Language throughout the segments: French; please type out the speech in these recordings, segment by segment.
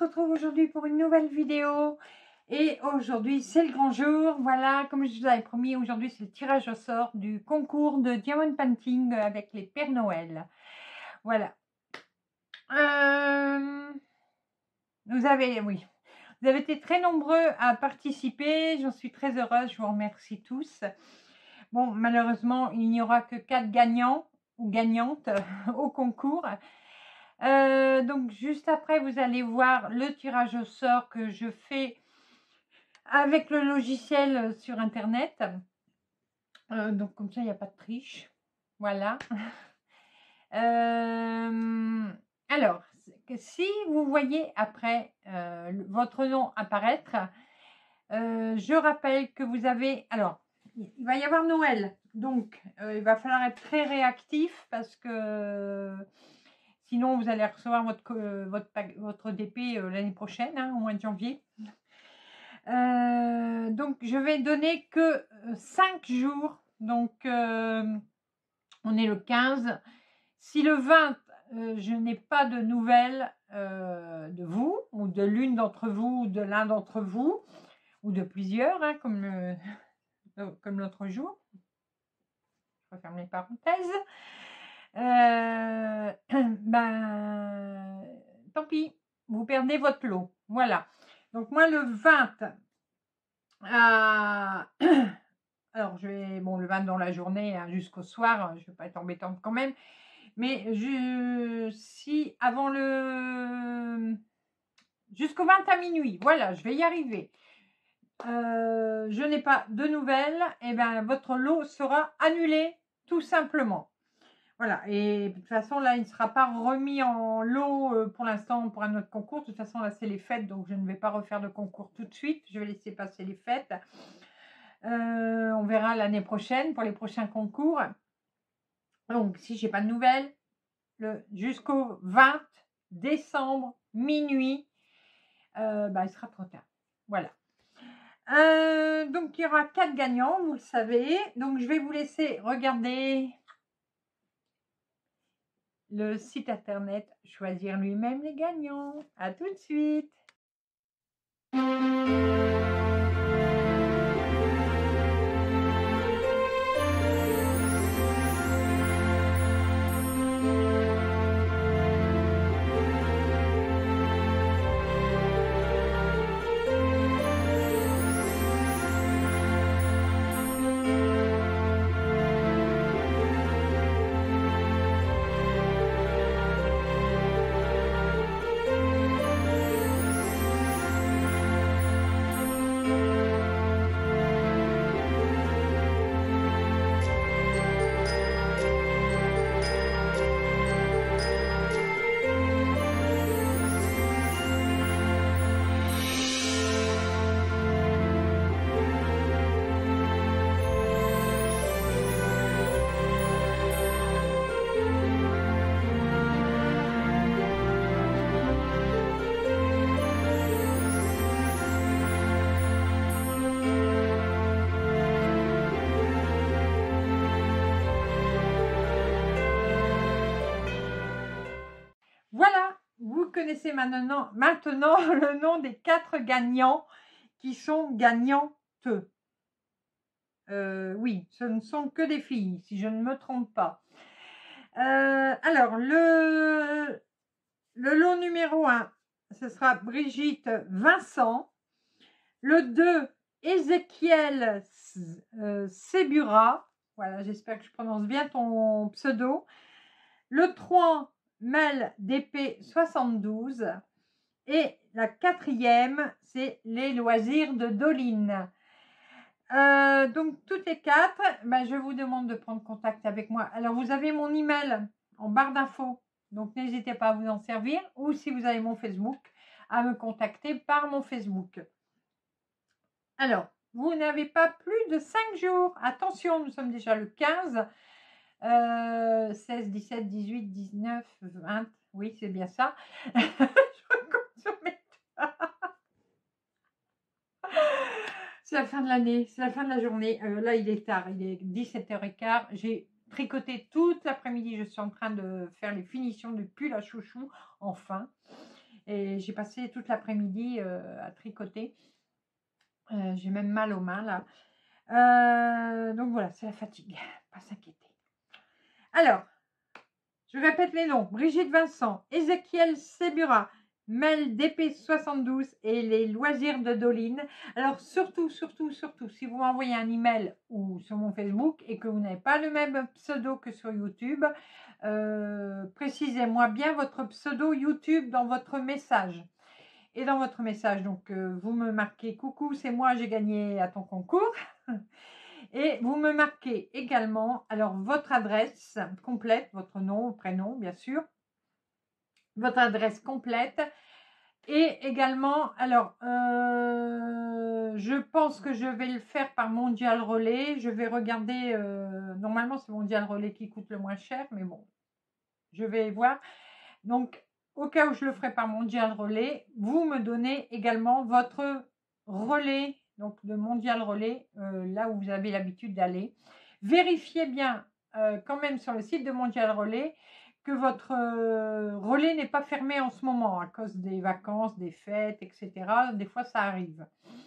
retrouve aujourd'hui pour une nouvelle vidéo. Et aujourd'hui, c'est le grand jour. Voilà, comme je vous avais promis, aujourd'hui, c'est le tirage au sort du concours de Diamond Painting avec les Pères Noël. Voilà. Vous avez été très nombreux à participer. J'en suis très heureuse. Je vous remercie tous. Bon, malheureusement, il n'y aura que 4 gagnants ou gagnantes au concours. Donc juste après vous allez voir le tirage au sort que je fais avec le logiciel sur internet, donc comme ça il n'y a pas de triche, voilà. Alors si vous voyez après votre nom apparaître, je rappelle que vous avez, alors il va y avoir Noël, donc il va falloir être très réactif parce que sinon, vous allez recevoir votre DP l'année prochaine, hein, au mois de janvier. Donc, je vais donner que 5 jours. Donc, on est le 15. Si le 20, je n'ai pas de nouvelles de vous, ou de l'une d'entre vous, ou de l'un d'entre vous, ou de plusieurs, hein, comme l'autre jour. Je referme les parenthèses. Ben, tant pis, vous perdez votre lot. Voilà. Donc moi le 20, alors je vais, bon le 20 dans la journée hein, jusqu'au soir, je ne vais pas être embêtante quand même, mais si avant jusqu'au 20 à minuit, voilà, je vais y arriver. Je n'ai pas de nouvelles, et bien votre lot sera annulé tout simplement. Voilà, et de toute façon, là, il ne sera pas remis en lot pour l'instant pour un autre concours. De toute façon, là, c'est les fêtes, donc je ne vais pas refaire de concours tout de suite. Je vais laisser passer les fêtes. On verra l'année prochaine pour les prochains concours. Donc, si je n'ai pas de nouvelles, jusqu'au 20 décembre, minuit, il sera trop tard. Voilà. Donc, il y aura 4 gagnants, vous le savez. Donc, je vais vous laisser regarder le site internet, choisir lui-même les gagnants. À tout de suite. Voilà, vous connaissez maintenant le nom des 4 gagnants qui sont gagnantes. Oui, ce ne sont que des filles, si je ne me trompe pas. Alors, le lot numéro 1, ce sera Brigitte Vincent. Le 2, Ézéchiel Sebura. Voilà, j'espère que je prononce bien ton pseudo. Le 3, Mel DP 72. Et la 4e, c'est les loisirs de Doline. Donc, toutes les 4, je vous demande de prendre contact avec moi. Alors, vous avez mon email en barre d'infos. Donc, n'hésitez pas à vous en servir. Ou si vous avez mon Facebook, à me contacter par mon Facebook. Alors, vous n'avez pas plus de 5 jours. Attention, nous sommes déjà le 15. 16, 17, 18, 19, 20. Oui, c'est bien ça. Je compte sur mes doigts. C'est la fin de l'année, c'est la fin de la journée. Là, il est tard, il est 17h15. J'ai tricoté toute l'après-midi. Je suis en train de faire les finitions du pull à chouchou, enfin. Et j'ai passé toute l'après-midi à tricoter. J'ai même mal aux mains là. Donc voilà, c'est la fatigue, pas s'inquiéter. Alors, je répète les noms. Brigitte Vincent, Ézéchiel Sebura, Mel DP72 et les loisirs de Doline. Alors surtout, si vous m'envoyez un email ou sur mon Facebook et que vous n'avez pas le même pseudo que sur YouTube, précisez-moi bien votre pseudo YouTube dans votre message. Et dans votre message, donc vous me marquez « Coucou, c'est moi, j'ai gagné à ton concours ». Et vous me marquez également alors votre adresse complète, votre nom, prénom bien sûr, votre adresse complète. Et également, alors, je pense que je vais le faire par Mondial Relais. Je vais regarder, normalement c'est Mondial Relais qui coûte le moins cher, mais bon, je vais voir. Donc, au cas où je le ferai par Mondial Relais, vous me donnez également votre relais, donc de Mondial Relais, là où vous avez l'habitude d'aller. Vérifiez bien quand même sur le site de Mondial Relais que votre relais n'est pas fermé en ce moment à cause des vacances, des fêtes, etc. Des fois, ça arrive.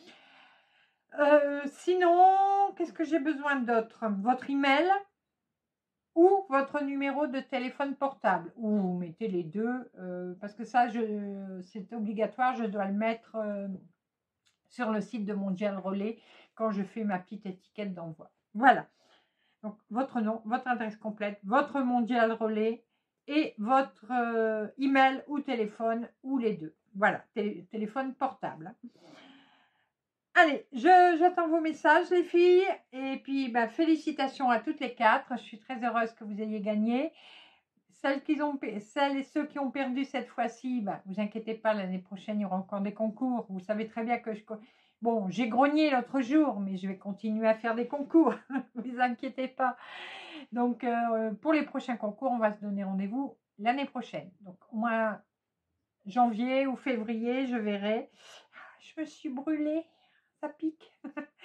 Sinon, qu'est-ce que j'ai besoin d'autre? Votre email ou votre numéro de téléphone portable, ou vous mettez les deux, parce que ça, c'est obligatoire, je dois le mettre sur le site de Mondial Relais quand je fais ma petite étiquette d'envoi. Voilà. Donc, votre nom, votre adresse complète, votre Mondial Relais et votre email ou téléphone, ou les deux. Voilà, téléphone portable. Allez, j'attends vos messages, les filles. Et puis, bah, félicitations à toutes les 4. Je suis très heureuse que vous ayez gagné. Celles et ceux qui ont perdu cette fois-ci, bah, vous inquiétez pas, l'année prochaine, il y aura encore des concours. Vous savez très bien que bon, j'ai grogné l'autre jour, mais je vais continuer à faire des concours. Ne vous inquiétez pas. Donc, pour les prochains concours, on va se donner rendez-vous l'année prochaine. Donc, au moins janvier ou février, je verrai. Je me suis brûlée. Ça pique.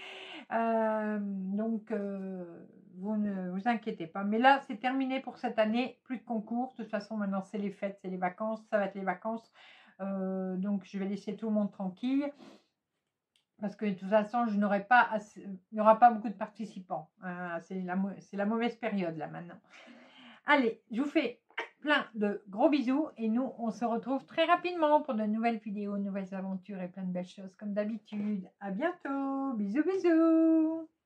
Donc, vous ne vous inquiétez pas. Mais là, c'est terminé pour cette année. Plus de concours. De toute façon, maintenant, c'est les fêtes, c'est les vacances. Ça va être les vacances. Donc, je vais laisser tout le monde tranquille. Parce que de toute façon, il n'y aura pas beaucoup de participants. C'est la mauvaise période, là, maintenant. Allez, je vous fais plein de gros bisous et nous, on se retrouve très rapidement pour de nouvelles vidéos, de nouvelles aventures et plein de belles choses comme d'habitude. À bientôt. Bisous, bisous.